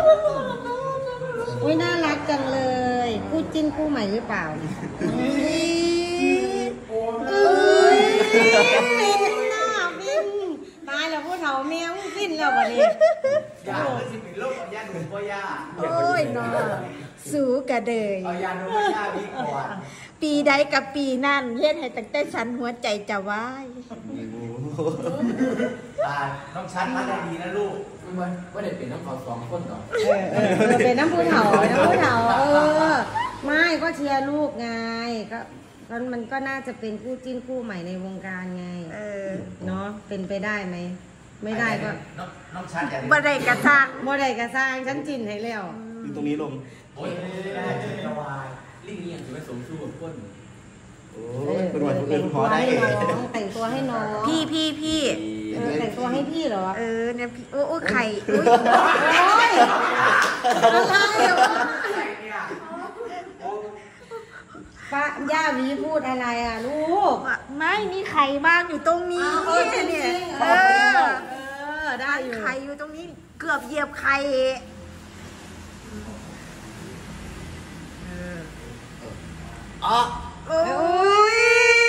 อุ้ยน่ารักจังเลยคู่จิ้นคู่ใหม่หรือเปล่าฟินน่ะฟินตายแล้วผู้เฒ่าแมวฟินแล้ววันนี้ยาคือสิเป็นโรคยาหนุ่มก็ยาโอ้ยน้อสูกระเดยเอายาหนุ่มก็ยาดีกว่าปีใดกับปีนั่นเฮ็ดให้ตั้งแต่ฉันหัวใจจะวายต้องชัดมาได้ดีนะลูกว่าเด็กเป็นน้ำเขา2 คนหรอเป็นน้ำผู้เฒ่าไม่ก็เชียร์ลูกไงก็มันก็น่าจะเป็นคู่จิ้นคู่ใหม่ในวงการไงเนาะเป็นไปได้ไหมไม่ได้ก็น้องชัดอย่างบ่ได้กระซังฉันจิ้นให้แล้วตรงนี้ลงโอ้ยได้จะวายลิงเงียบจะไม่สมสู้กับคนโอ้ยเป็นวันเป็นพอได้แต่งตัวให้น้องพี่แต่งตัวให้พี่เหรอเนี่ยพี่โอ้ไข่โอ้ยป้าย่าวีพูดอะไรอ่ะลูกไม่มีไข่บ้างอยู่ตรงนี้เนี่ยได้อยู่ไข่อยู่ตรงนี้เกือบเหยียบไข่โอ้ย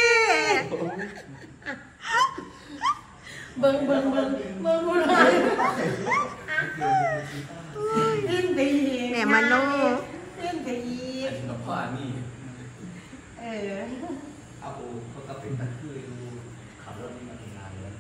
เบิ่งพูดอะไรดิ้นดีเนี่ยมโนดิ้นดีกับพ่อนี่เอาเขาก็เป็นตะคือดูขับรถนี่มาทำงานเลย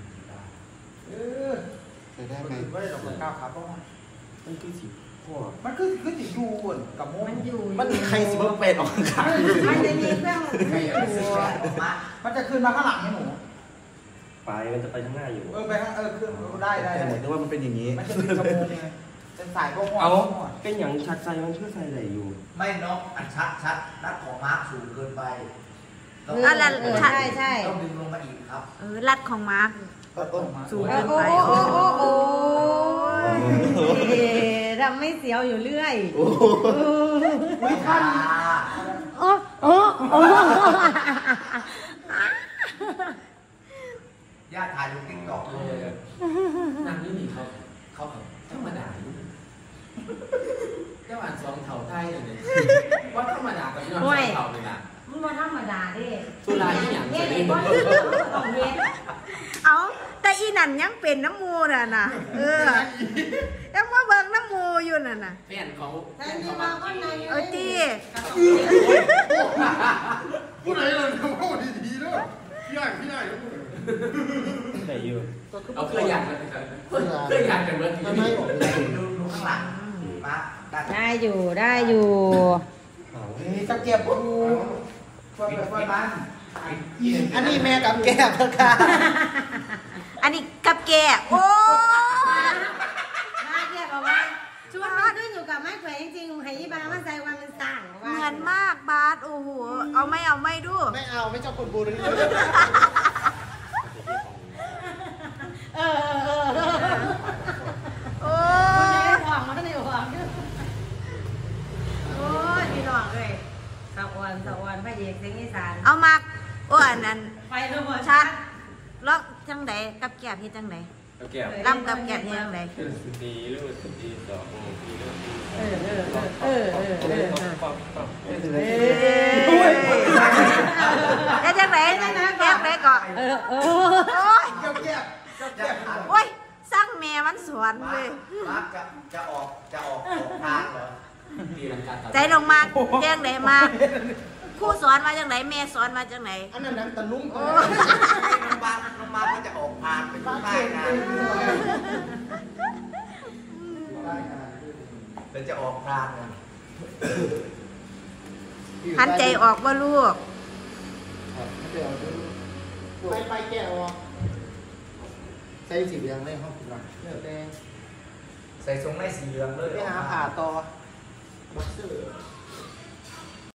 ได้ไหมไม่ได้หรอกก้าวขาป้องมันคือสิพ่อมันคือสิยูนกับโมมันใครสิว่าเป็นออกข้างมันจะมีเครื่องมันจะคืนมาข้างหลังให้หนูไปมันจะไปข้างหน้าอยู่ไปข้างคือได้แต่หมายถึงว่ามันเป็นอย่างนี้มันจะเป็นกระโปรงไงเป็นสายพวกหัวเอาเป็นอย่างชัดใจมันช่วยใส่ไหนอยู่ไม่น้องอันชัดรัดของมาร์คสูงเกินไปใช่ต้องดึงลงมาอีกครับรัดของมาร์คสูงเกินไปโอ้ทำไม่เสียวอยู่เรื่อยไม่ทันญาติถ่ายลงติ๊กต็อกเลยนั่งนี่เขาธรรมดาเจ้าอ่าน2 เท่าไทยเลยว่าธรรมดากับย้อน2 เท่าเลยนะมันมาธรรมดาดิสุราที่อย่างเนี่ยเอาแต่อีนั่นยังเป็นน้ำมูน่ะนะยังมาเบิ่งน้ำมูอยู่น่ะนะแฟนเขาตีพูดอะไรเลยพูดดีๆด้วยพี่ได้แต่อยู่เอาเคยอยากกันเมื่อกี้ดูข้างหลังมาได้อยู่จะเก็บดูเปิดบ้านอันนี้แม่กับแก้วค่ะอันนี้กับแกโอ้มาเรียกเอาว่าชวนมันขึ้นอยู่กับไม้แขวนจริงๆให้ยี่บามาใส่วันมันสั่งเหมือนมากบาสโอ้โหเอาไม่ดูไม่เอาไม่ชอบคนบูเลยโอ้ยหวังมันก็เลยหวังโอ้ยพี่น้องเลยสะอวนพระเอกเสียงอีสานเอามากอ้วนนั่นไปทั้งหมดชัดล็อกจังไดกับแกบที่จังไดล่ำกับแกบที่จังไดดีลูกดีดอกดีลูกได้จังไดแกบได้ก่อนโอ้ยสร้างแม่มันสวนเลยจะออกทางเหรอใจลงมาแจ้งไหนมาครูสอนมาจังไหนแม่สอนมาจังไหนอันนั้นตะลุ่มน้องมาก็จะออกทางเป็นใต้งานแล้วจะออกทางหันใจออกว่าลูกไปแก้วใส่สีเหลืองเลยห้องหลังใส่ทรงไม่สีเหลืองเลยไปหาผ่าต่อบักเซอร์